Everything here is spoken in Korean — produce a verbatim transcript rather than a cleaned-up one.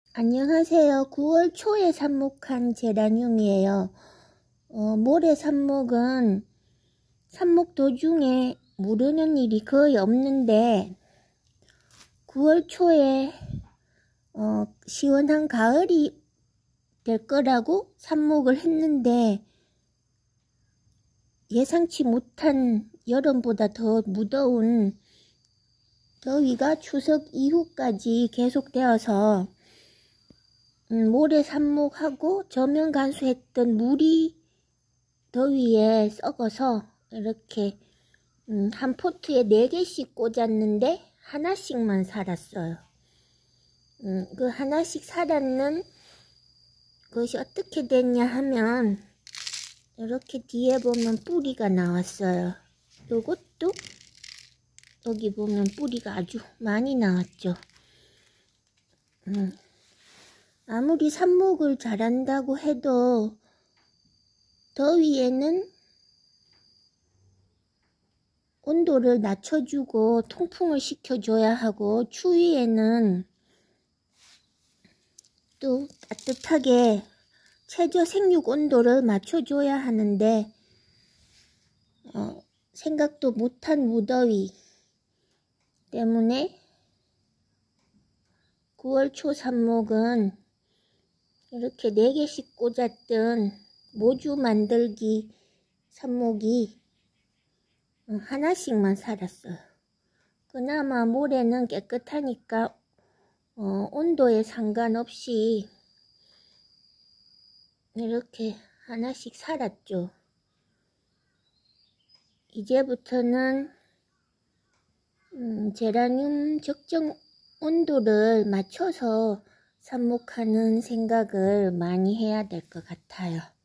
안녕하세요. 구월 초에 삽목한 제라늄이에요. 어, 모래 삽목은 삽목 도중에 무르는 일이 거의 없는데 구월 초에 어, 시원한 가을이 될 거라고 삽목을 했는데 예상치 못한 여름보다 더 무더운 더위가 추석 이후까지 계속되어서 음, 모래 삽목하고 저면 간수했던 물이 더위에 썩어서 이렇게 음, 한 포트에 네 개씩 꽂았는데 하나씩만 살았어요. 음, 그 하나씩 살았는 것이 어떻게 됐냐 하면 이렇게 뒤에 보면 뿌리가 나왔어요. 요것도 여기 보면 뿌리가 아주 많이 나왔죠. 음. 아무리 삽목을 잘한다고 해도 더위에는 온도를 낮춰주고 통풍을 시켜줘야 하고 추위에는 또 따뜻하게 최저 생육 온도를 맞춰줘야 하는데 어, 생각도 못한 무더위 때문에 구월 초 삽목은 이렇게 네 개씩 꽂았던 모주 만들기 삽목이 하나씩만 살았어요. 그나마 모래는 깨끗하니까 어, 온도에 상관없이 이렇게 하나씩 살았죠. 이제부터는 음, 제라늄 적정 온도를 맞춰서 삽목하는 생각을 많이 해야 될 것 같아요.